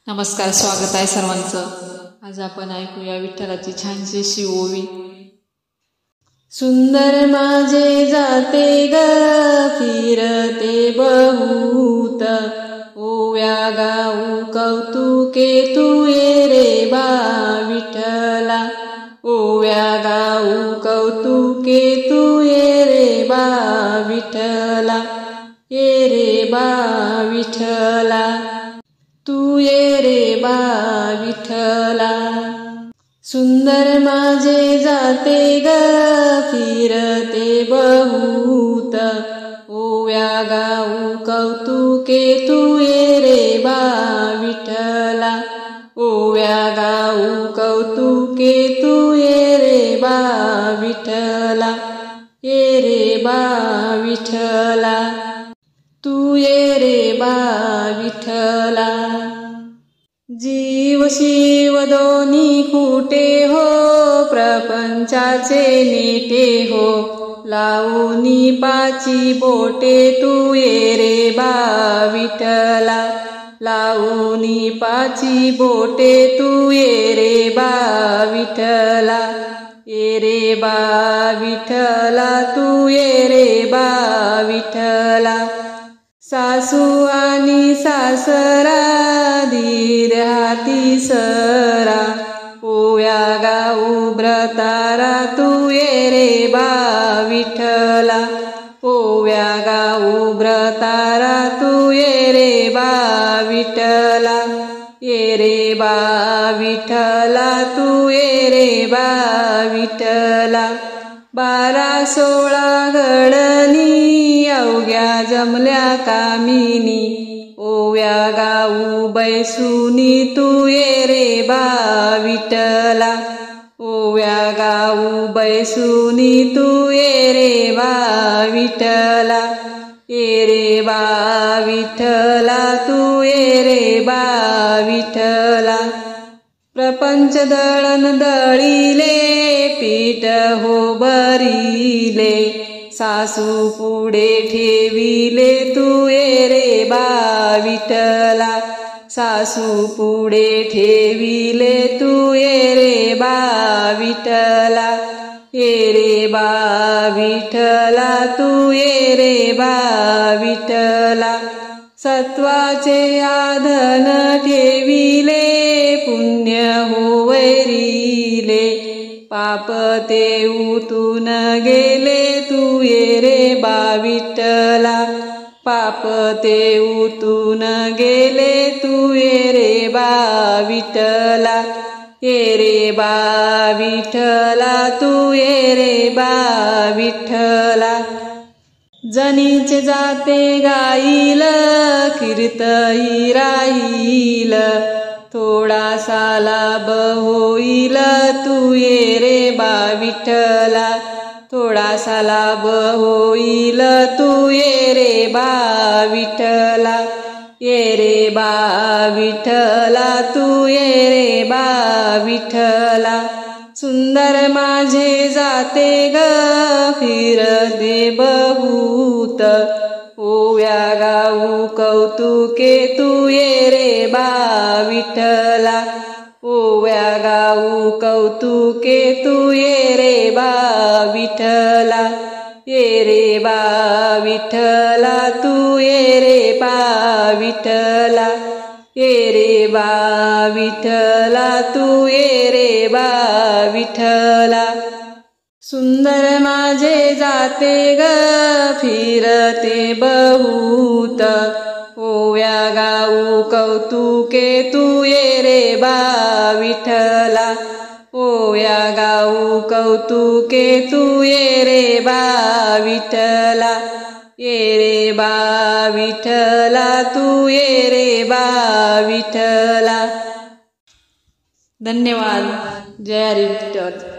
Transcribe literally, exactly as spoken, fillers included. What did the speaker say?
नमस्कार, स्वागत आहे सर्वांचं। आज आपण ऐकूया विठ्ठलाची छानशी शी ओवी। सुंदर माझे जाते ग फिरते बहुत, ओव्या गाऊ कौतुके तू ये रे बा विठ्ठला, ओव्या गाऊ कौतुके तू ये रे बा विठ्ठला, ये रे बा विठ्ठला, तू ये रे बा विठ्ठला। सुंदर माझे जाते ग फिरते बहुत, ओव्या गाऊ कौतुके तू ये रे बा विठ्ठला, ओव्या गाऊ कौतुके तू ये रे बा विठ्ठला, ये रे बा विठ्ठला, तू ये रे बा विठ्ठला। जीव शिव दोन्ही खुटे हो, प्रपंचाचे नेटे हो, लावूनी पाची बोटे तू ये रे बा विठ्ठला, लावूनी पाची बोटे तू ये रे बा विठ्ठला, ये रे बा विठ्ठला, तू ये रे बा विठ्ठला। सासू आणि सासरा धीर हाती सरा, ओव्या गाऊ व्रतारा तू ये रे बा विठ्ठला, ओव्या गाऊ व्रतारा तू ये रे बा विठ्ठला, ये रे बा विठ्ठला, तू ये रे बा विठ्ठला। बारा सोळा घडणी अवघ्या जमल्या कामिनी, ओव्या गाऊ बैसुनी तू ये रे बा विठ्ठला, ओव्या गाऊ बैसुनी तू ये रे बा विठ्ठला, ये रे बा विठ्ठला, तू ये रे बा विठ्ठला। प्रपंच दळण दळीले पीठ हो भरिले, सासू पुढे ठेविले तू ये रे बा विठ्ठला, सासू पुढे ठेविले तू ये रे बा विठ्ठला, ये रे बा विठ्ठला, तू ये रे बा विठ्ठला। सत्वाचे आधन ठेविले पुण्य हो वैरिले, पाप ते उतून गेले तू ये रे बा विठ्ठला, पाप ते उतून गेले तू ये रे बा विठ्ठला, ये रे बा विठ्ठला, तू ये रे बा विठ्ठला। जनीचे जाते गाईल कीर्तई राहील, थोडासा लाभ होईल तू ये रे बा विठ्ठला, थोडासा लाभ होईल तू ये रे बा विठ्ठला, ये रे बा विठ्ठला, तू ये रे बा विठ्ठला। सुंदर माझे जाते ग फिरते बहुत, ओव्या गाऊ कौतुके तू ये रे बा विठ्ठला, ओव्या गाऊ कौतुके तू ये रे बा विठ्ठला, ये रे बा विठ्ठला, तू ये रे बा विठ्ठला, ये रे बा विठ्ठला, तू ये रे बा विठ्ठला। सुंदर माझे जाते ग फिरते बहुत, ओव्या गाऊ कौतुके तू ये रे बा विठ्ठला, ओव्या गाऊ कौतुके तू ये रे बा विठ्ठला, ये रे बा विठ्ठला, तू ये रे बा विठ्ठला। धन्यवाद। जय हरी विठ्ठल।